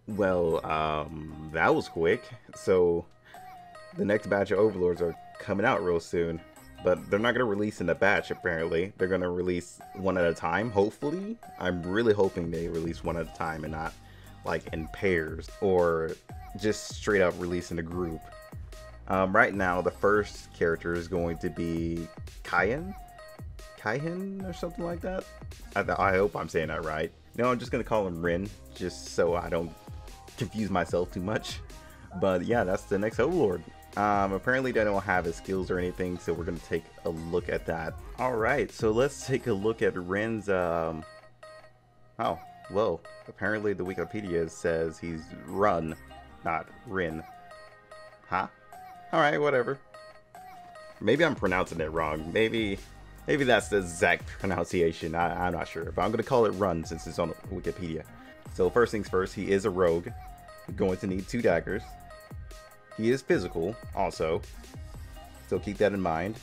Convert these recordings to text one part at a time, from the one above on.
Well, that was quick. So the next batch of Overlords are coming out real soon, but they're not gonna release in a batch. Apparently, they're gonna release one at a time. Hopefully, I'm really hoping they release one at a time and not like in pairs or just straight up release in a group. Right now, the first character is going to be Kaihen, Kaihen or something like that. I hope I'm saying that right. No, I'm just gonna call him Rin, just so I don't confuse myself too much. But yeah, that's the next Overlord. Apparently they don't have his skills or anything, so we're gonna take a look at that. All right, so let's take a look at Rin's. Oh, well, apparently the Wikipedia says he's Run, not Rin. Huh? All right, whatever. Maybe I'm pronouncing it wrong. Maybe that's the exact pronunciation. I'm not sure, but I'm gonna call it Run since it's on Wikipedia. So first things first, he is a rogue. We're going to need 2 daggers. He is physical also, so keep that in mind.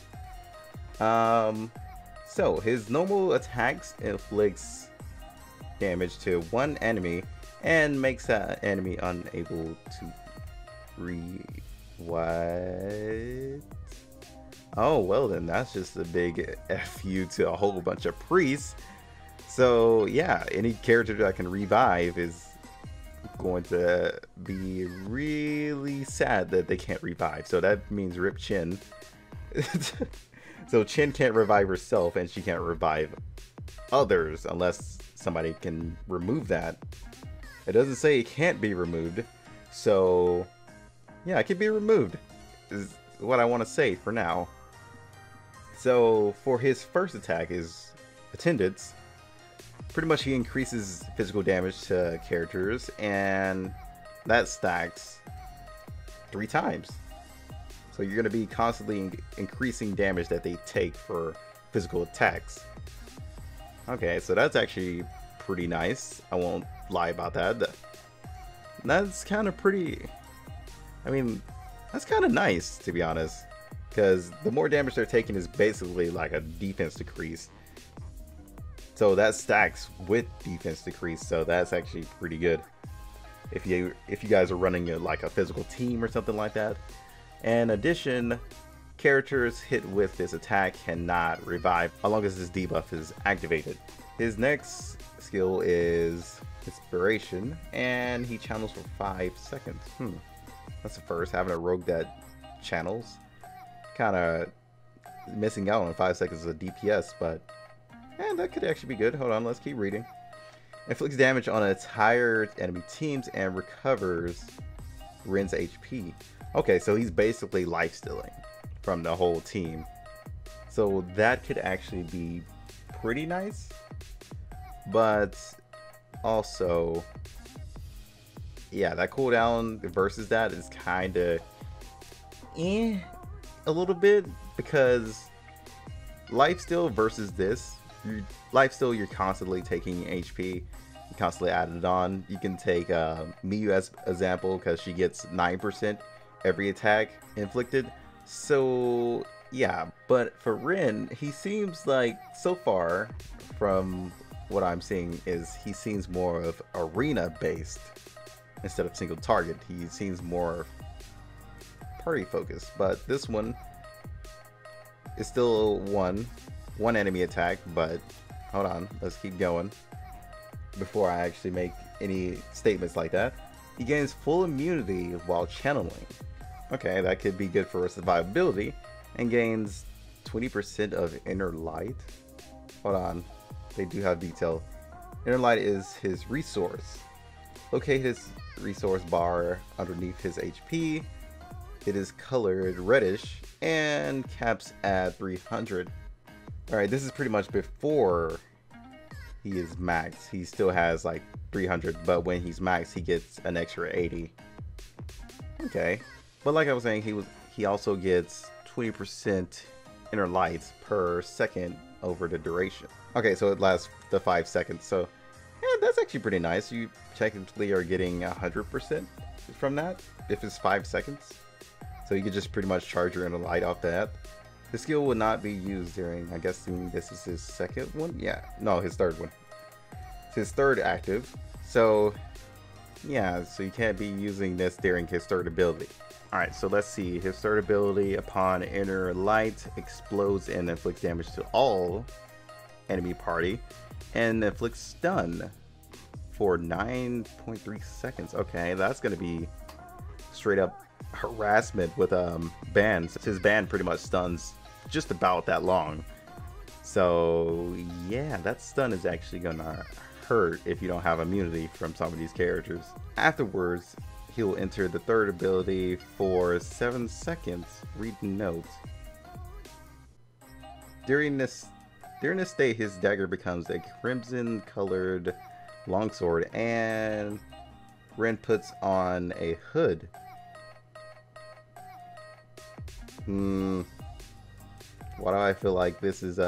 So his normal attacks inflicts damage to one enemy and makes that enemy unable to what? Oh, well then that's just a big FU to a whole bunch of priests. So yeah, any character that can revive is going to be really sad that they can't revive. So that means Rip Chin. So Chin can't revive herself and she can't revive others unless somebody can remove that. It doesn't say it can't be removed. So yeah, it can be removed is what I want to say for now. So for his first attack is Attendance. Pretty much he increases physical damage to characters and that stacks 3 times. So you're going to be constantly increasing damage that they take for physical attacks. Okay, so that's actually pretty nice. I won't lie about that. That's kind of pretty... I mean, that's kind of nice, to be honest. Because the more damage they're taking is basically like a defense decrease. So that stacks with defense decrease, so that's actually pretty good. If you guys are running like a physical team or something like that. In addition, characters hit with this attack cannot revive as long as this debuff is activated. His next skill is Inspiration, and he channels for 5 seconds. That's the first, having a rogue that channels. Kind of missing out on 5 seconds of DPS, but that could actually be good. Hold on, let's keep reading. Inflicts damage on entire enemy teams and recovers Rin's HP. Okay, so he's basically life-stealing from the whole team. So that could actually be pretty nice. But also, yeah, that cooldown versus that is kind of a little bit, because lifesteal versus this, lifesteal you're constantly taking HP, you constantly add it on. You can take Miyu as example because she gets 9% every attack inflicted. So yeah, but for Rin, he seems like, so far from what I'm seeing, is he seems more of arena based instead of single target. He seems more party focused, but this one is still one enemy attack. But hold on, let's keep going before I actually make any statements like that. He gains full immunity while channeling. Okay, that could be good for survivability, and gains 20% of inner light. Hold on, they do have detail. Inner light is his resource. Locate his resource bar underneath his HP. It is colored reddish and caps at 300. Alright, this is pretty much before he is maxed. He still has like 300, but when he's maxed, he gets an extra 80. Okay, but like I was saying, he also gets 20% inner lights per second over the duration. Okay, so it lasts the 5 seconds. So yeah, that's actually pretty nice. You technically are getting 100% from that if it's 5 seconds. So you could just pretty much charge your inner light off that. The skill would not be used during, I guess this is his second one? Yeah, no, his third one. It's his third active. So Yeah, so you can't be using this during his third ability. Alright, so let's see. His third ability, upon inner light, explodes and inflicts damage to all enemy party and inflicts stun for 9.3 seconds. Okay, that's gonna be straight up harassment with ban. His ban pretty much stuns just about that long. So yeah, that stun is actually gonna hurt if you don't have immunity from some of these characters. Afterwards, he'll enter the third ability for 7 seconds. Read note. During this state, his dagger becomes a crimson colored longsword and Ren puts on a hood. Why do I feel like this is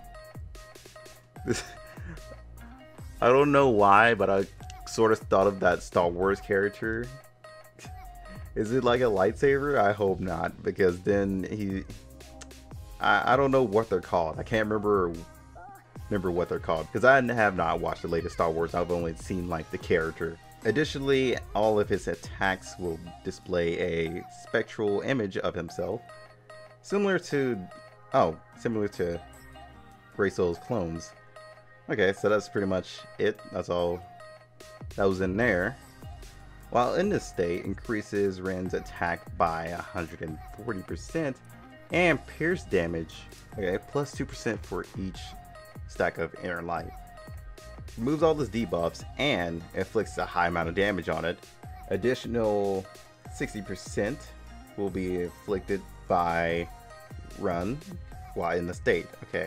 this I don't know why, but I sort of thought of that Star Wars character. Is it like a lightsaber? I hope not, because then I don't know what they're called. I can't remember what they're called because I have not watched the latest Star Wars. I've only seen like the character. Additionally, all of his attacks will display a spectral image of himself, similar to Graysoul's clones. Okay, so that's pretty much it. That's all that was in there. While in this state, increases Ren's attack by 140% and pierce damage, okay, plus 2% for each stack of inner light. Removes all his debuffs and inflicts a high amount of damage on it. Additional 60% will be inflicted by run while in the state.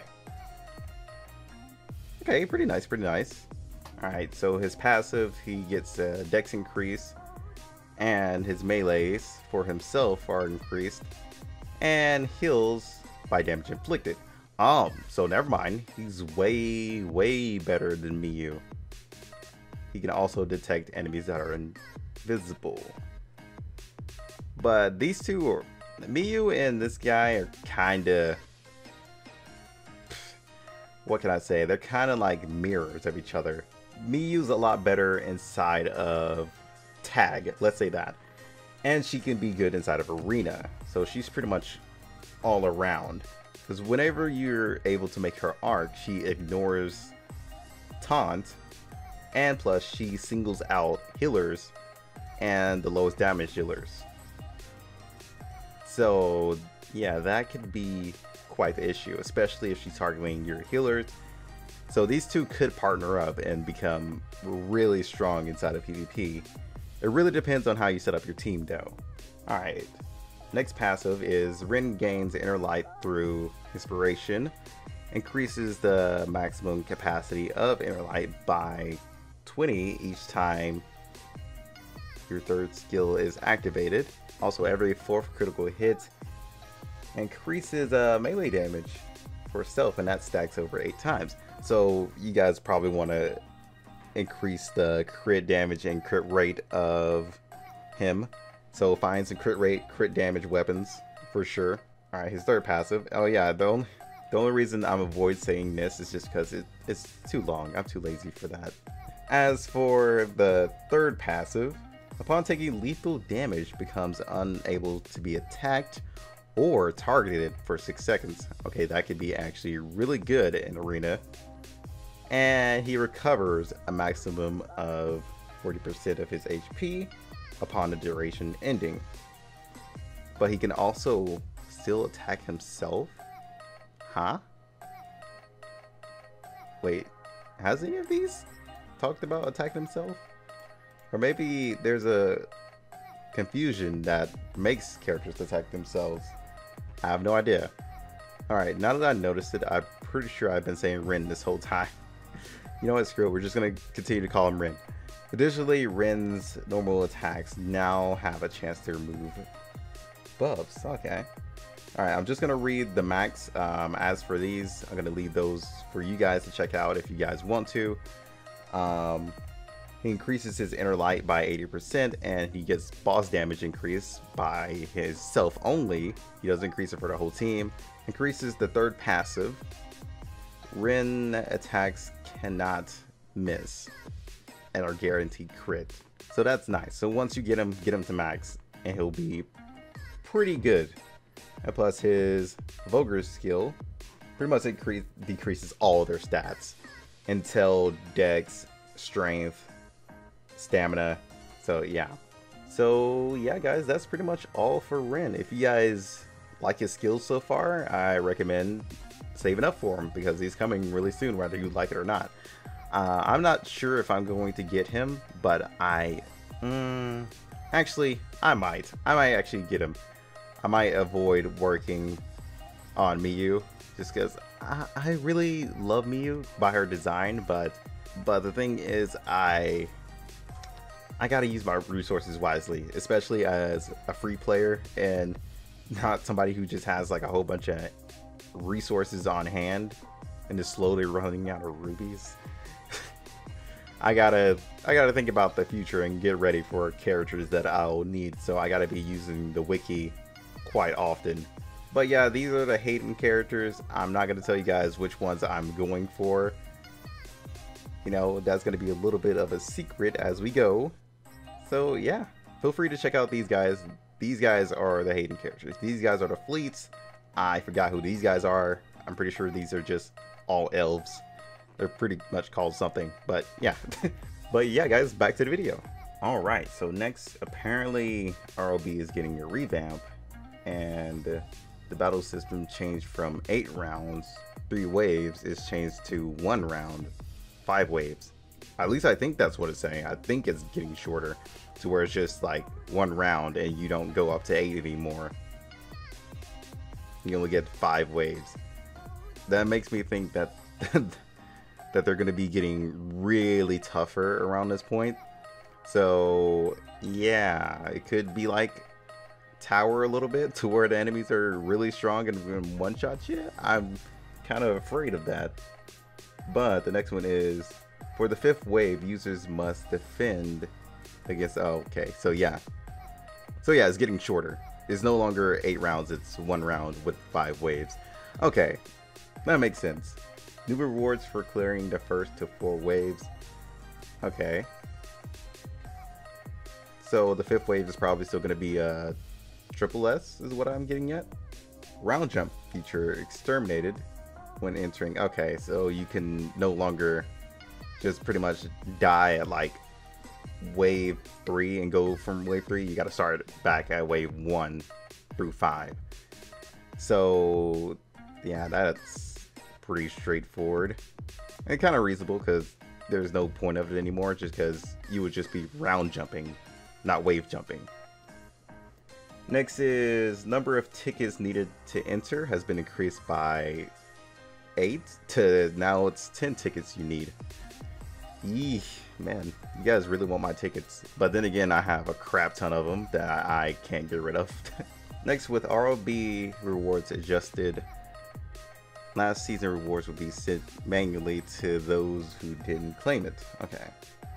Okay, pretty nice, pretty nice. Alright, so his passive, he gets a dex increase, and his melees for himself are increased, and heals by damage inflicted. So never mind, he's way better than Miyu. He can also detect enemies that are invisible. But these two are, Miyu and this guy are kinda, what can I say? They're kind of like mirrors of each other. Miyu's a lot better inside of tag, let's say that. And she can be good inside of arena. So she's pretty much all around. Because whenever you're able to make her arc, she ignores taunt. And plus she singles out healers and the lowest damage healers. So yeah, that could be quite the issue, especially if she's targeting your healers. So these two could partner up and become really strong inside of PvP. It really depends on how you set up your team though. Alright, next passive is Ren gains inner light through inspiration, increases the maximum capacity of inner light by 20 each time your third skill is activated. Also, every fourth critical hit increases melee damage for self, and that stacks over 8 times. So you guys probably want to increase the crit damage and crit rate of him. So find some crit rate, crit damage weapons for sure. Alright, his third passive. Oh yeah, the only reason I'm avoid saying this is just because it's too long. I'm too lazy for that. As for the third passive, upon taking lethal damage, becomes unable to be attacked or targeted for 6 seconds. Okay, that could be actually really good in arena. And he recovers a maximum of 40% of his HP upon the duration ending. But he can also still attack himself? Huh? Wait, has any of these talked about attacking himself? Or maybe there's a confusion that makes characters attack themselves. I have no idea. Alright, now that I noticed it, I'm pretty sure I've been saying Ren this whole time. You know what, screw it, we're just going to continue to call him Ren. Additionally, Ren's normal attacks now have a chance to remove buffs. Okay. Alright, I'm just going to read the max. As for these, I'm going to leave those for you guys to check out if you guys want to. He increases his inner light by 80%, and he gets boss damage increase by his self only. He doesn't increase it for the whole team. Increases the third passive. Ren attacks cannot miss. and are guaranteed crit. So that's nice. So once you get him to max, and he'll be pretty good. And plus his Vulgar skill pretty much decreases all their stats until Dex, Strength, Stamina. So yeah. So yeah, guys, that's pretty much all for Ren. If you guys like his skills so far, I recommend saving up for him because he's coming really soon, whether you like it or not. I'm not sure if I'm going to get him, but actually, I might actually get him. I might avoid working on Miyu just because I really love Miyu by her design, but the thing is I gotta use my resources wisely, especially as a free player and not somebody who just has like a whole bunch of resources on hand and is slowly running out of rubies. I gotta think about the future and get ready for characters that I'll need, so I gotta be using the wiki quite often. But yeah, these are the Hayden characters. I'm not gonna tell you guys which ones I'm going for. You know, that's gonna be a little bit of a secret as we go. So yeah, feel free to check out these guys. These guys are the Hayden characters. These guys are the fleets. I forgot who these guys are. I'm pretty sure these are just all elves. They're pretty much called something, but yeah. But yeah, guys, back to the video. All right, so next, apparently ROB is getting a revamp, and the battle system changed from 8 rounds, 3 waves, is changed to 1 round, 5 waves. At least I think that's what it's saying. I think it's getting shorter to where it's just like 1 round and you don't go up to 8 anymore. You only get 5 waves. That makes me think that that they're going to be getting really tougher around this point. So yeah, it could be like Tower a little bit to where the enemies are really strong and one-shot you. I'm kind of afraid of that. But the next one is, for the 5th wave, users must defend against... Oh, okay, so yeah. So yeah, it's getting shorter. It's no longer 8 rounds, it's 1 round with 5 waves. Okay, that makes sense. New rewards for clearing the 1st to 4 waves. Okay. So the 5th wave is probably still going to be triple S is what I'm getting at. Round jump feature exterminated when entering. Okay, so you can no longer just pretty much die at like wave 3 and go from wave 3. You got to start back at wave 1 through 5. So yeah, that's pretty straightforward and kind of reasonable because there's no point of it anymore, just because you would just be round jumping, not wave jumping. Next is number of tickets needed to enter has been increased by 8 to now it's 10 tickets you need. Eesh, man, you guys really want my tickets, but then again, I have a crap ton of them that I can't get rid of. Next, with ROB rewards adjusted, last season rewards will be sent manually to those who didn't claim it. Okay.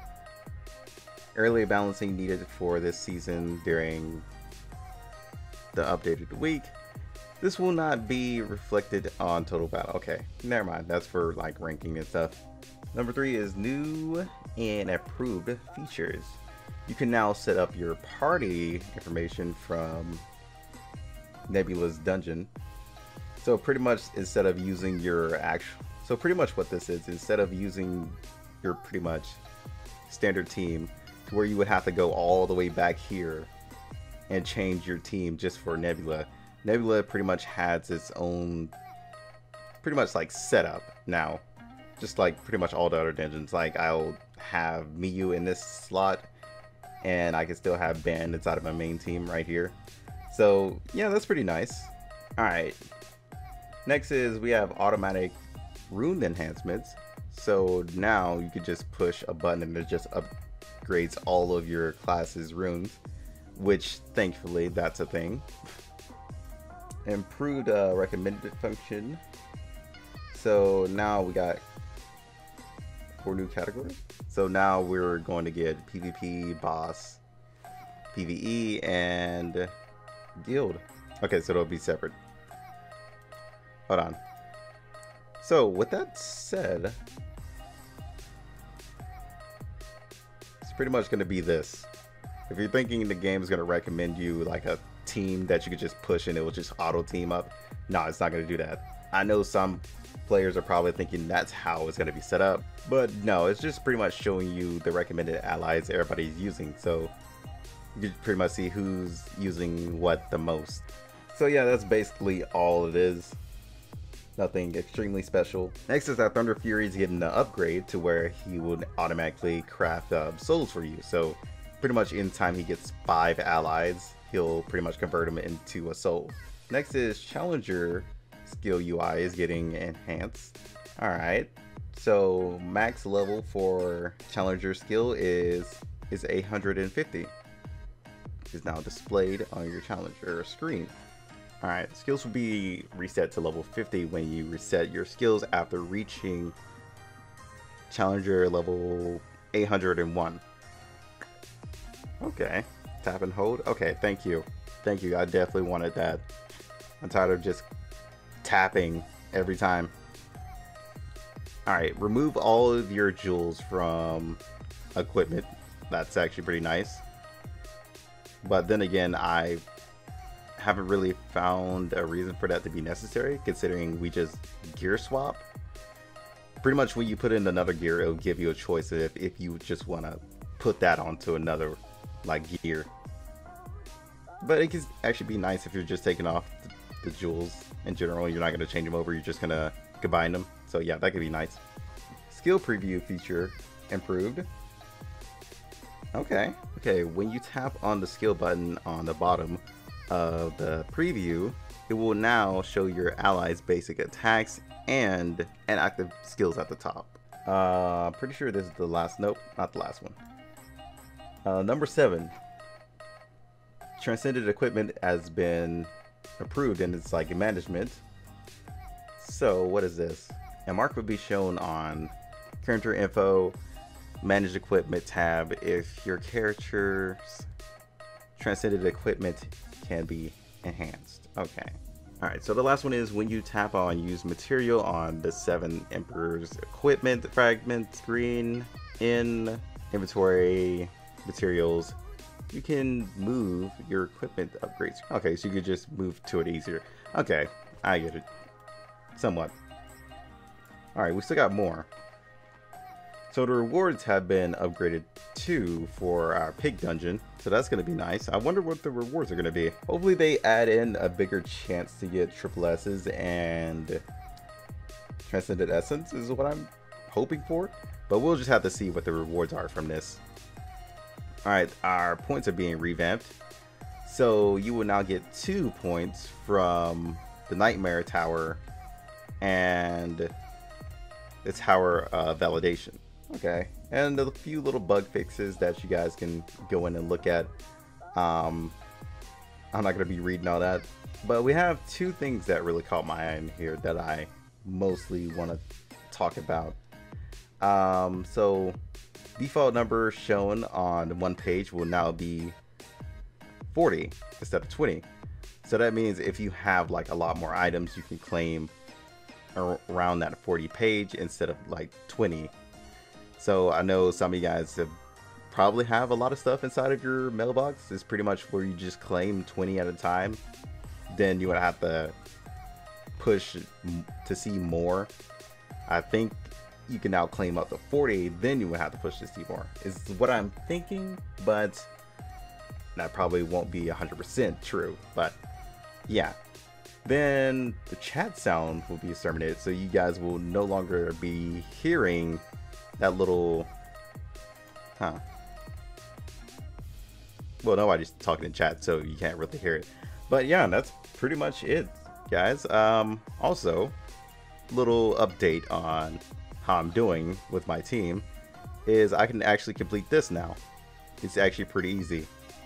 Early balancing needed for this season during the updated week. This will not be reflected on total battle. Okay, never mind. That's for like ranking and stuff. Number 3 is new and approved features. You can now set up your party information from Nebula's dungeon. So pretty much instead of using your pretty much what this is, instead of using your pretty much standard team to where you would have to go all the way back here and change your team just for Nebula. Nebula pretty much has its own pretty much like setup now. Just like pretty much all the other dungeons. Like I'll have Miyu in this slot and I can still have Ben inside of my main team right here. So yeah, that's pretty nice. Alright. Next is we have automatic rune enhancements. So now you could just push a button and it just upgrades all of your class's runes, which thankfully that's a thing. Improved recommended function. So now we got 4 new categories. So now we're going to get PvP, boss, PvE, and guild. Okay, so they'll be separate. Hold on. So with that said, pretty much going to be this. If you're thinking the game is going to recommend you like a team that you could just push and it will just auto team up, no, it's not going to do that. I know some players are probably thinking that's how it's going to be set up, but no, it's just pretty much showing you the recommended allies everybody's using, so you can pretty much see who's using what the most. So yeah, that's basically all it is. Nothing extremely special. Next is that Thunder Fury's getting the upgrade to where he would automatically craft souls for you. So pretty much anytime he gets 5 allies, he'll pretty much convert them into a soul. Next is Challenger skill UI is getting enhanced. Alright, so max level for Challenger skill is 850. Is now displayed on your Challenger screen. Alright, skills will be reset to level 50 when you reset your skills after reaching Challenger level 801. Okay, tap and hold. Okay, thank you. Thank you, I definitely wanted that. I'm tired of just tapping every time. Alright, remove all of your jewels from equipment. That's actually pretty nice. But then again, I haven't really found a reason for that to be necessary, considering we just gear swap. Pretty much when you put in another gear, it'll give you a choice if you just want to put that onto another like gear. But it can actually be nice if you're just taking off the jewels in general. You're not going to change them over, you're just going to combine them. So yeah, that could be nice. Skill preview feature improved. Okay, when you tap on the skill button on the bottom of the preview, it will now show your allies' basic attacks and active skills at the top. Pretty sure this is the last. Nope, not the last one. Number 7. Transcended equipment has been approved and it's like management. So what is this? A mark will be shown on character info, manage equipment tab if your character's transcended equipment can be enhanced. Okay. Alright, so the last one is when you tap on use material on the 7 Emperor's equipment fragment screen in inventory materials, you can move your equipment upgrades. Okay, so you could just move to it easier. Okay, I get it. Somewhat. Alright, we still got more. So the rewards have been upgraded too for our pig dungeon. So that's going to be nice. I wonder what the rewards are going to be. Hopefully they add in a bigger chance to get triple S's and Transcendent Essence is what I'm hoping for. But we'll just have to see what the rewards are from this. Alright, our points are being revamped. So you will now get 2 points from the Nightmare Tower and the Tower Validation. Okay, and a few little bug fixes that you guys can go in and look at. I'm not going to be reading all that, but we have 2 things that really caught my eye in here that I mostly want to talk about. So default number shown on one page will now be 40 instead of 20. So that means if you have like a lot more items, you can claim around that 40 page instead of like 20. So I know some of you guys probably have a lot of stuff inside of your mailbox. It's pretty much where you just claim 20 at a time. Then you would have to push to see more. I think you can now claim up to 40, then you would have to push to see more. Is what I'm thinking, but that probably won't be 100% true. But yeah. Then the chat sound will be terminated, so you guys will no longer be hearing that little, well, nobody's talking in chat, so you can't really hear it. But yeah, that's pretty much it, guys. Also, little update on how I'm doing with my team is I can actually complete this now. It's actually pretty easy.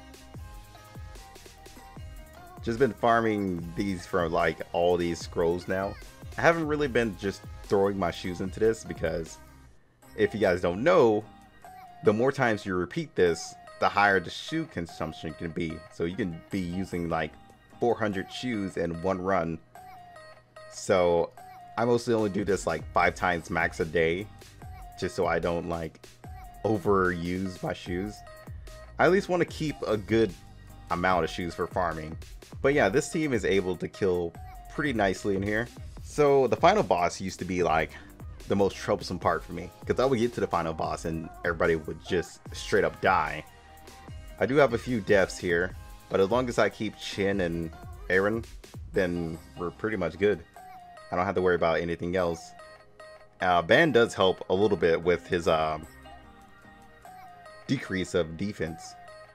Just been farming these for like all these scrolls now. I haven't really been just throwing my shoes into this because if you guys don't know, the more times you repeat this, the higher the shoe consumption can be. So you can be using like 400 shoes in one run. So I mostly only do this like 5 times max a day, just so I don't like overuse my shoes. I at least want to keep a good amount of shoes for farming. But yeah, this team is able to kill pretty nicely in here. So the final boss used to be like the most troublesome part for me, because I would get to the final boss and everybody would just straight up die. I do have a few deaths here, but as long as I keep Chin and Aaron, then we're pretty much good. I don't have to worry about anything else. Ban does help a little bit with his decrease of defense.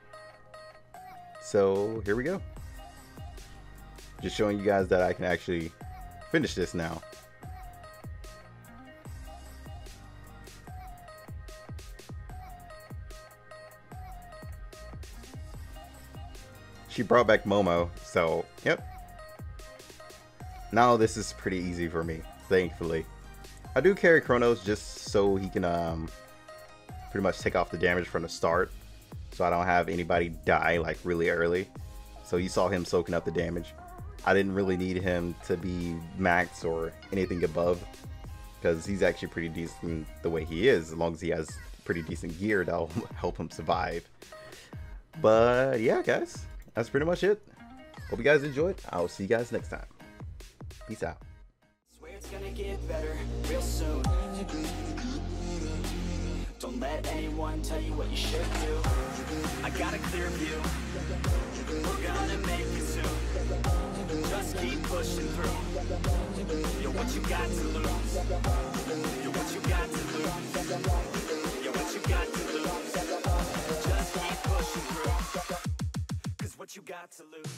So here we go. Just showing you guys that I can actually finish this now. She brought back Momo, so yep. Now this is pretty easy for me, thankfully. I do carry Chronos just so he can pretty much take off the damage from the start, so I don't have anybody die like really early. So you saw him soaking up the damage. I didn't really need him to be max or anything above, because he's actually pretty decent the way he is, as long as he has pretty decent gear that'll help him survive. But yeah, guys, that's pretty much it. Hope you guys enjoyed. I'll see you guys next time. Peace out. Swear it's gonna get better real soon. Don't let anyone tell you what you should do. I got a clear view. We're gonna make it soon. Just keep pushing through. You're what you got to lose. You're what you got to lose. You're what you got to lose. Just keep pushing through. 'Cause what you got to lose.